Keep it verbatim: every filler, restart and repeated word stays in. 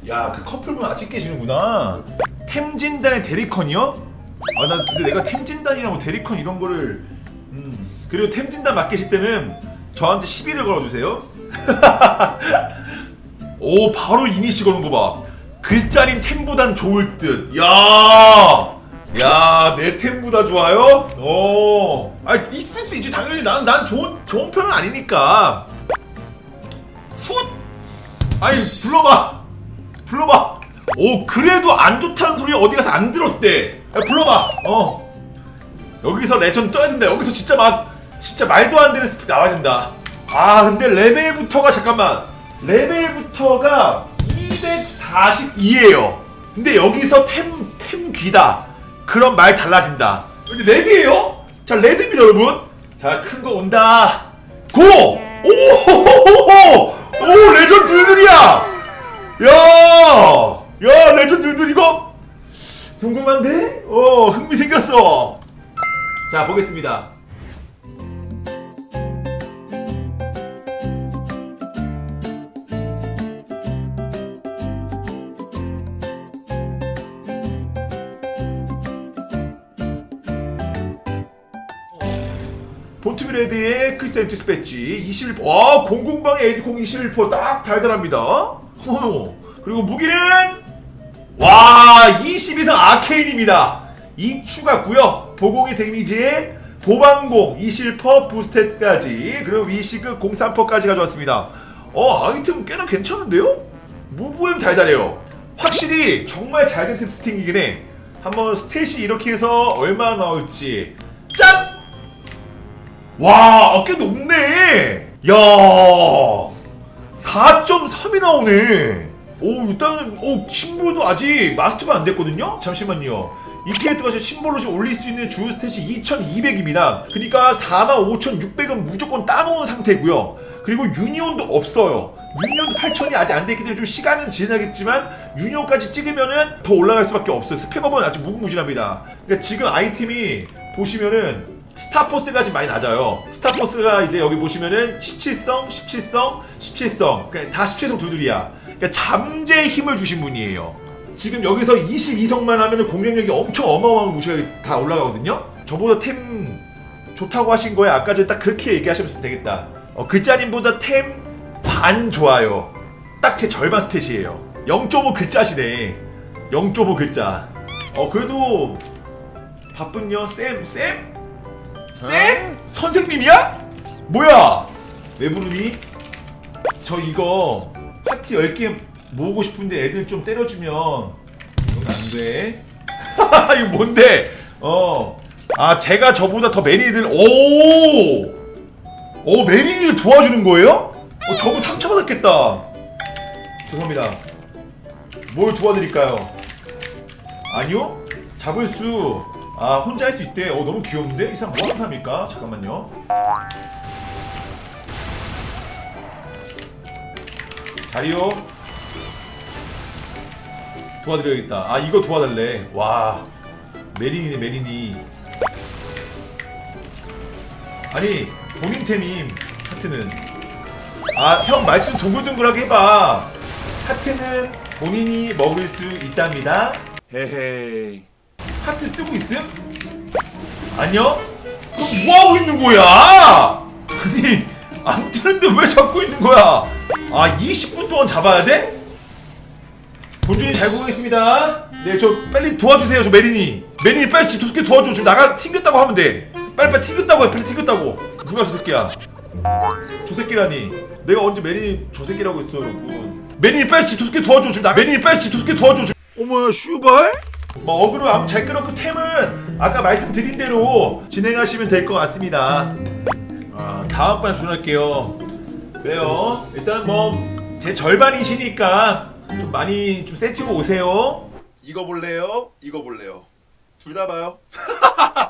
야, 그 커플분 아직 계시는구나. 템진단의 대리컨이요? 아, 나 근데 내가 템진단이나 뭐 대리컨 이런 거를 음. 그리고 템진단 맡 계실 때는 저한테 시비를 걸어주세요. 오, 바로 이니시 거는 거 봐. 글자님 템보단 좋을 듯. 야, 야, 내 템보다 좋아요? 어, 아, 있을 수 있지 당연히. 나는 난 좋은 좋은 편은 아니니까. 훗, 아니 불러봐, 불러봐. 오, 그래도 안 좋다는 소리 어디 가서 안 들었대. 야, 불러봐. 어, 여기서 레전드 떠야 된다. 여기서 진짜 막 진짜 말도 안 되는 스피 나와야 된다. 아, 근데 레벨부터가 잠깐만. 레벨부터가 이백사십이에요 근데 여기서 템, 템 귀다. 그럼 말 달라진다. 근데 레드예요? 자, 레드입니다, 여러분. 자, 큰 거 온다. 고! 오호호호호! 오, 레전드 들들이야! 야! 야, 레전드 들들 이거? 궁금한데? 어, 흥미 생겼어. 자, 보겠습니다. 본투비레드의 크리스탈 엔투스 배지 이십일 퍼센트. 와, 공공방의 에디 공 이십일 퍼센트 딱 달달합니다. 허. 그리고 무기는 와, 이십이 성 아케인입니다. 이 추가고요. 보공의 데미지에 보방공 이십일 퍼센트 부스탯까지, 그리고 위시급 공삼 퍼센트까지 가져왔습니다. 어, 아이템 꽤나 괜찮은데요? 무브엠 달달해요. 확실히 정말 잘된 템 스팅이긴 해. 한번 스탯이 이렇게 해서 얼마나 나올지. 짠! 와, 어, 꽤 높네. 야, 사 점 삼이 나오네. 오, 일단은 오, 심볼도 아직 마스터가 안 됐거든요. 잠시만요. 이 캐릭터가 심볼로 올릴 수 있는 주 스탯이 이천이백입니다 그러니까 사만 오천육백은 무조건 따놓은 상태고요. 그리고 유니온도 없어요. 유니온도 팔천이 아직 안 됐기 때문에 좀 시간은 지나겠지만 유니온까지 찍으면은 더 올라갈 수밖에 없어요. 스펙업은 아직 무궁무진합니다. 그러니까 지금 아이템이 보시면은 스타포스가 지금 많이 낮아요. 스타포스가 이제 여기 보시면은 십칠 성, 십칠 성, 십칠 성. 그러니까 다 십칠 성 두들이야. 그러니까 잠재의 힘을 주신 분이에요. 지금 여기서 이십이 성만 하면은 공격력이 엄청 어마어마한 무시가 다 올라가거든요. 저보다 템 좋다고 하신 거에 아까 전에 딱 그렇게 얘기하시면 되겠다. 어, 글자님보다 템 반 좋아요. 딱 제 절반 스탯이에요. 영 점 오 글자시네. 영 점 오 글자. 어, 그래도 바쁜요. 쌤? 쌤? 쌤? 선생님이야? 뭐야? 왜 부르니? 저 이거 파티 열 개 모으고 싶은데 애들 좀 때려주면 이건 안돼. 이거 뭔데? 어, 아, 제가 저보다 더 메리들. 오! 오, 메리를 도와주는 거예요? 어, 저거 상처받았겠다. 죄송합니다. 뭘 도와드릴까요? 아니요? 잡을 수... 아, 혼자 할 수 있대. 어, 너무 귀여운데? 이 사람 뭐하는 사람일까? 잠깐만요. 자리요. 도와드려야겠다. 아, 이거 도와달래. 와, 메린이네, 메린이. 아니, 본인 템임. 하트는. 아, 형 말씀 동글동글하게 해봐. 하트는 본인이 먹을 수 있답니다. 헤헤이. 하트 뜨고 있음? 아니요? 그럼 뭐하고 있는 거야? 아니, 안 뜨는데 왜 잡고 있는 거야? 아, 이십 분 동안 잡아야 돼? 본준이 잘 보겠습니다. 네, 저 빨리 도와주세요. 저 메린이. 메린이 빨리 집 조새끼 도와줘. 지금 나가 튕겼다고 하면 돼. 빨리 빨리 튕겼다고 해. 빨리 튕겼다고. 누가 저 새끼야? 저 새끼라니. 내가 언제 메린이 저 새끼라고 했어, 여러분. 메린이 빨리 집 조새끼 도와줘. 지금 나 메린이 빨리 집 조새끼 도와줘. 지금. 어머야, 슈발? 뭐 어그로 아무 잘 끌었고 템은 아까 말씀드린 대로 진행하시면 될 것 같습니다. 아, 다음번에 수정할게요. 그래요. 일단 뭐 제 절반이시니까 좀 많이 좀 세지고 오세요. 이거 볼래요? 이거 볼래요? 둘 다 봐요.